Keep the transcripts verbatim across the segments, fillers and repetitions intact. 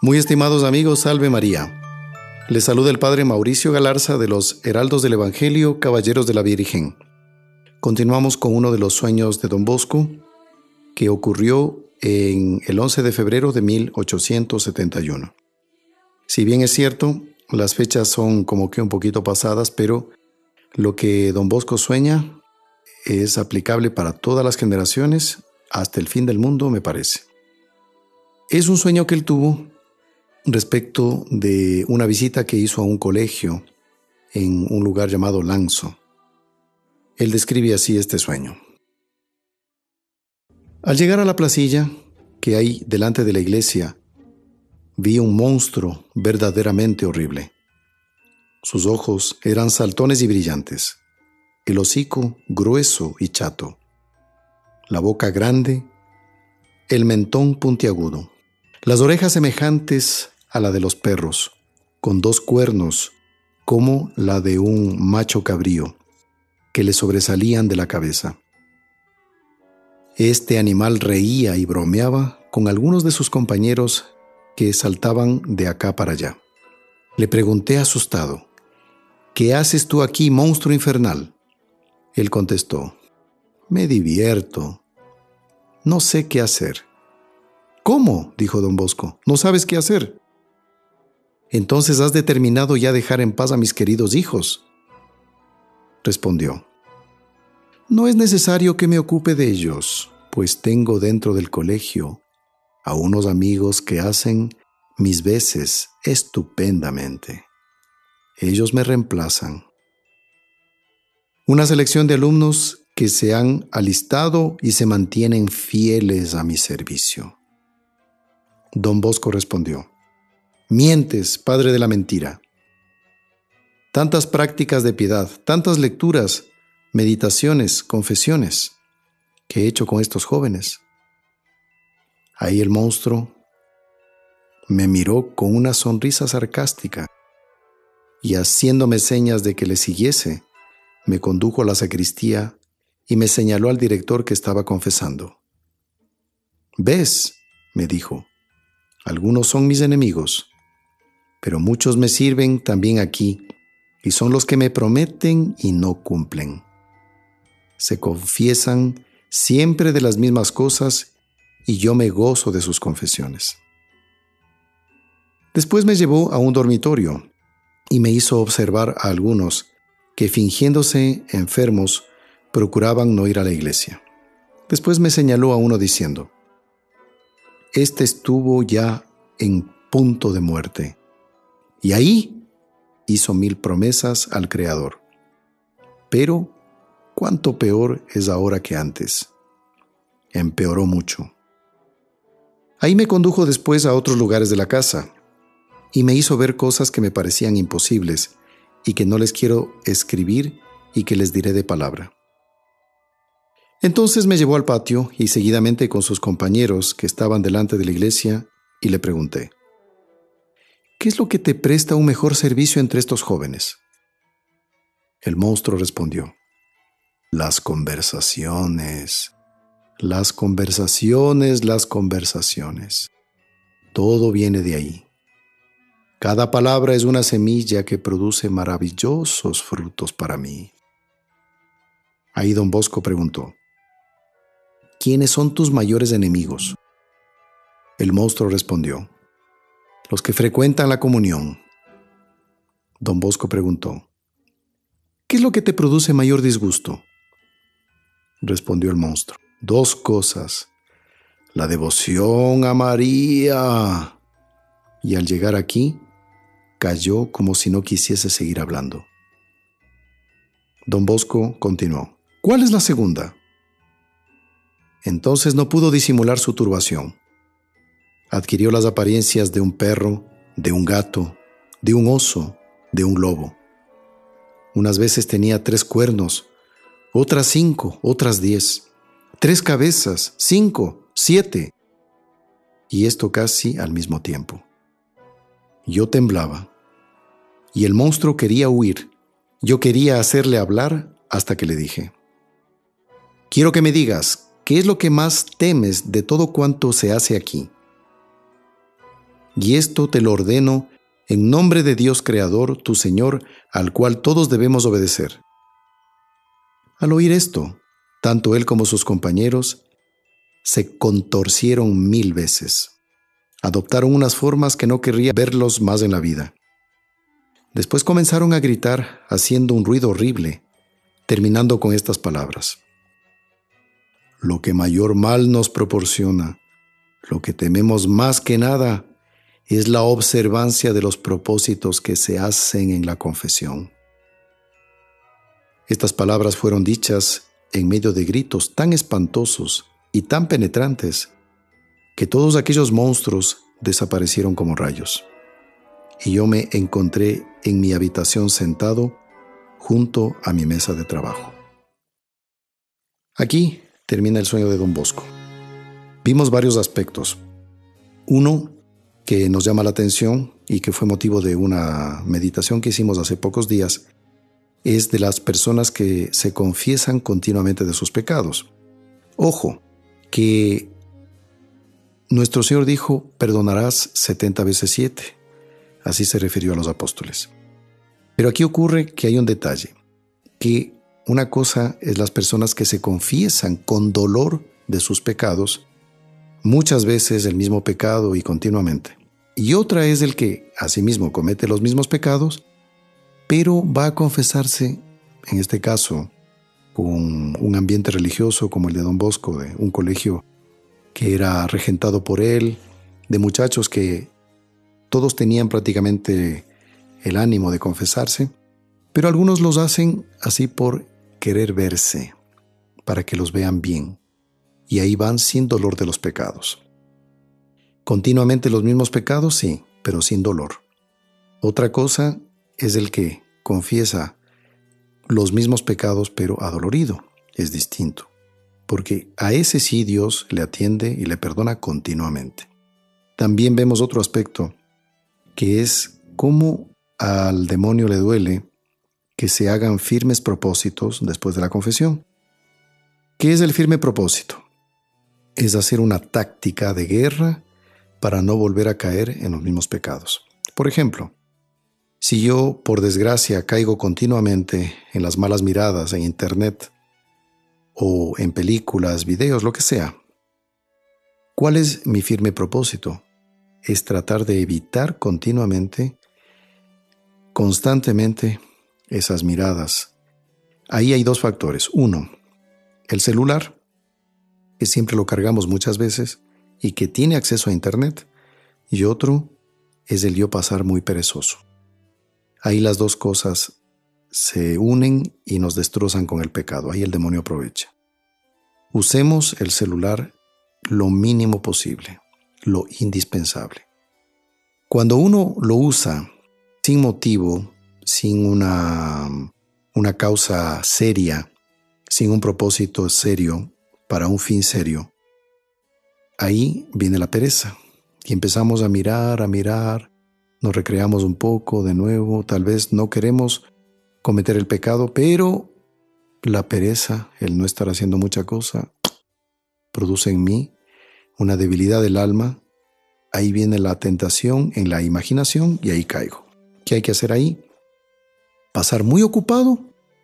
Muy estimados amigos, salve María. Les saluda el Padre Mauricio Galarza de los Heraldos del Evangelio, Caballeros de la Virgen. Continuamos con uno de los sueños de Don Bosco, que ocurrió en el once de febrero de mil ochocientos setenta y uno. Si bien es cierto, las fechas son como que un poquito pasadas, pero lo que Don Bosco sueña es aplicable para todas las generaciones, hasta el fin del mundo, me parece. Es un sueño que él tuvo respecto de una visita que hizo a un colegio en un lugar llamado Lanzo. Él describe así este sueño. Al llegar a la placilla que hay delante de la iglesia, vi un monstruo verdaderamente horrible. Sus ojos eran saltones y brillantes, el hocico grueso y chato, la boca grande, el mentón puntiagudo, las orejas semejantes a la de los perros, con dos cuernos como la de un macho cabrío, que le sobresalían de la cabeza. Este animal reía y bromeaba con algunos de sus compañeros que saltaban de acá para allá. Le pregunté asustado: ¿qué haces tú aquí, monstruo infernal? Él contestó: me divierto. No sé qué hacer. ¿Cómo?, dijo Don Bosco. ¿No sabes qué hacer? Entonces has determinado ya dejar en paz a mis queridos hijos. Respondió: no es necesario que me ocupe de ellos, pues tengo dentro del colegio a unos amigos que hacen mis veces estupendamente. Ellos me reemplazan. Una selección de alumnos que se han alistado y se mantienen fieles a mi servicio. Don Bosco respondió: mientes, padre de la mentira. Tantas prácticas de piedad, tantas lecturas, meditaciones, confesiones que he hecho con estos jóvenes. Ahí el monstruo me miró con una sonrisa sarcástica y, haciéndome señas de que le siguiese, me condujo a la sacristía y me señaló al director que estaba confesando. ¿Ves?, me dijo, algunos son mis enemigos, pero muchos me sirven también aquí y son los que me prometen y no cumplen. Se confiesan siempre de las mismas cosas y yo me gozo de sus confesiones. Después me llevó a un dormitorio y me hizo observar a algunos que, fingiéndose enfermos, procuraban no ir a la iglesia. Después me señaló a uno diciendo: este estuvo ya en punto de muerte, y ahí hizo mil promesas al Creador. Pero cuánto peor es ahora que antes. Empeoró mucho. Ahí me condujo después a otros lugares de la casa y me hizo ver cosas que me parecían imposibles y que no les quiero escribir y que les diré de palabra. Entonces me llevó al patio y seguidamente con sus compañeros que estaban delante de la iglesia y le pregunté: ¿qué es lo que te presta un mejor servicio entre estos jóvenes? El monstruo respondió: las conversaciones, las conversaciones, las conversaciones. Todo viene de ahí. Cada palabra es una semilla que produce maravillosos frutos para mí. Ahí Don Bosco preguntó: ¿quiénes son tus mayores enemigos? El monstruo respondió: los que frecuentan la comunión. Don Bosco preguntó: ¿qué es lo que te produce mayor disgusto? Respondió el monstruo: dos cosas, la devoción a María. Y al llegar aquí, calló como si no quisiese seguir hablando. Don Bosco continuó: ¿cuál es la segunda? Entonces no pudo disimular su turbación. Adquirió las apariencias de un perro, de un gato, de un oso, de un lobo. Unas veces tenía tres cuernos, otras cinco, otras diez, tres cabezas, cinco, siete, y esto casi al mismo tiempo. Yo temblaba, y el monstruo quería huir. Yo quería hacerle hablar hasta que le dije: quiero que me digas, ¿qué es lo que más temes de todo cuanto se hace aquí? Y esto te lo ordeno en nombre de Dios Creador, tu Señor, al cual todos debemos obedecer. Al oír esto, tanto él como sus compañeros se contorcieron mil veces. Adoptaron unas formas que no querría verlos más en la vida. Después comenzaron a gritar, haciendo un ruido horrible, terminando con estas palabras: lo que mayor mal nos proporciona, lo que tememos más que nada, es la observancia de los propósitos que se hacen en la confesión. Estas palabras fueron dichas en medio de gritos tan espantosos y tan penetrantes que todos aquellos monstruos desaparecieron como rayos. Y yo me encontré en mi habitación sentado junto a mi mesa de trabajo. Aquí termina el sueño de Don Bosco. Vimos varios aspectos. Uno que nos llama la atención y que fue motivo de una meditación que hicimos hace pocos días es de las personas que se confiesan continuamente de sus pecados. Ojo, que nuestro Señor dijo, perdonarás setenta veces siete. Así se refirió a los apóstoles. Pero aquí ocurre que hay un detalle, que una cosa es las personas que se confiesan con dolor de sus pecados, muchas veces el mismo pecado y continuamente. Y otra es el que asimismo comete los mismos pecados, pero va a confesarse, en este caso, con un ambiente religioso como el de Don Bosco, de un colegio que era regentado por él, de muchachos que todos tenían prácticamente el ánimo de confesarse, pero algunos los hacen así por querer verse, para que los vean bien, y ahí van sin dolor de los pecados. Continuamente los mismos pecados, sí, pero sin dolor. Otra cosa es el que confiesa los mismos pecados, pero adolorido. Es distinto, porque a ese sí Dios le atiende y le perdona continuamente. También vemos otro aspecto, que es cómo al demonio le duele que se hagan firmes propósitos después de la confesión. ¿Qué es el firme propósito? Es hacer una táctica de guerra para no volver a caer en los mismos pecados. Por ejemplo, si yo, por desgracia, caigo continuamente en las malas miradas en internet o en películas, videos, lo que sea, ¿cuál es mi firme propósito? Es tratar de evitar continuamente, constantemente, esas miradas. Ahí hay dos factores. Uno, el celular, que siempre lo cargamos muchas veces y que tiene acceso a internet. Y otro es el yo pasar muy perezoso. Ahí las dos cosas se unen y nos destrozan con el pecado. Ahí el demonio aprovecha. Usemos el celular lo mínimo posible, lo indispensable. Cuando uno lo usa sin motivo, sin una, una causa seria, sin un propósito serio, para un fin serio, ahí viene la pereza y empezamos a mirar, a mirar, nos recreamos un poco de nuevo, tal vez no queremos cometer el pecado, pero la pereza, el no estar haciendo mucha cosa, produce en mí una debilidad del alma. Ahí viene la tentación en la imaginación y ahí caigo. ¿Qué hay que hacer ahí? Pasar muy ocupado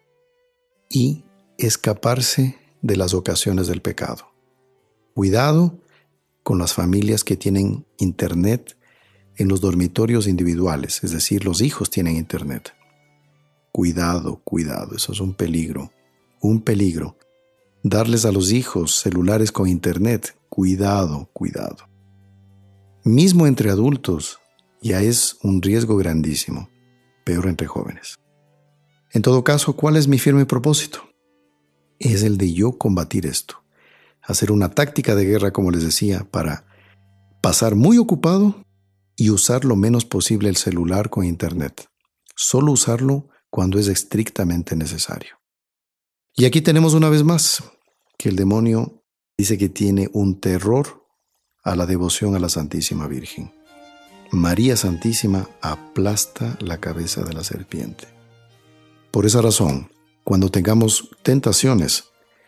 y escaparse de las ocasiones del pecado. Cuidado con las familias que tienen internet en los dormitorios individuales, es decir, los hijos tienen internet. Cuidado, cuidado, eso es un peligro, un peligro. Darles a los hijos celulares con internet, cuidado, cuidado. Mismo entre adultos ya es un riesgo grandísimo, peor entre jóvenes. En todo caso, ¿cuál es mi firme propósito? Es el de yo combatir esto, hacer una táctica de guerra, como les decía, para pasar muy ocupado y usar lo menos posible el celular con internet. Solo usarlo cuando es estrictamente necesario. Y aquí tenemos una vez más que el demonio dice que tiene un terror a la devoción a la Santísima Virgen. María Santísima aplasta la cabeza de la serpiente. Por esa razón, cuando tengamos tentaciones,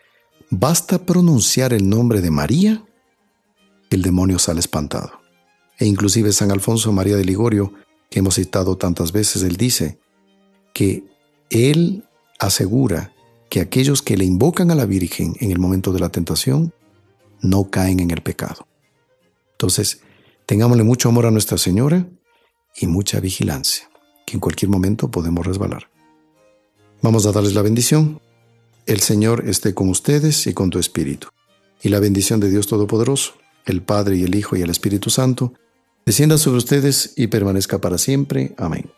basta pronunciar el nombre de María, el demonio sale espantado. E inclusive San Alfonso María de Ligorio, que hemos citado tantas veces, él dice que él asegura que aquellos que le invocan a la Virgen en el momento de la tentación no caen en el pecado. Entonces, tengámosle mucho amor a Nuestra Señora y mucha vigilancia, que en cualquier momento podemos resbalar. Vamos a darles la bendición. El Señor esté con ustedes y con tu espíritu. Y la bendición de Dios Todopoderoso, el Padre y el Hijo y el Espíritu Santo, descienda sobre ustedes y permanezca para siempre. Amén.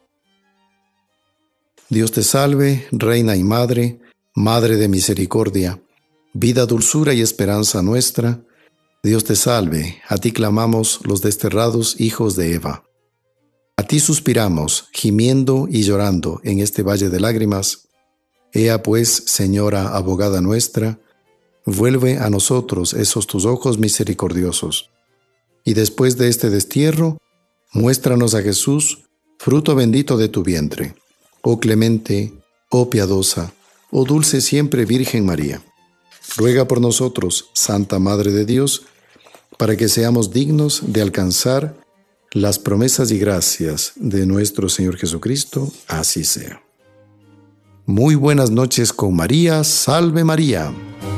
Dios te salve, Reina y Madre, Madre de misericordia, vida, dulzura y esperanza nuestra. Dios te salve, a ti clamamos los desterrados hijos de Eva. A ti suspiramos, gimiendo y llorando en este valle de lágrimas. Ea pues, Señora abogada nuestra, vuelve a nosotros esos tus ojos misericordiosos. Y después de este destierro, muéstranos a Jesús, fruto bendito de tu vientre. Oh clemente, oh piadosa, oh dulce siempre Virgen María. Ruega por nosotros, Santa Madre de Dios, para que seamos dignos de alcanzar las promesas y gracias de nuestro Señor Jesucristo. Así sea. Muy buenas noches con María. Salve María.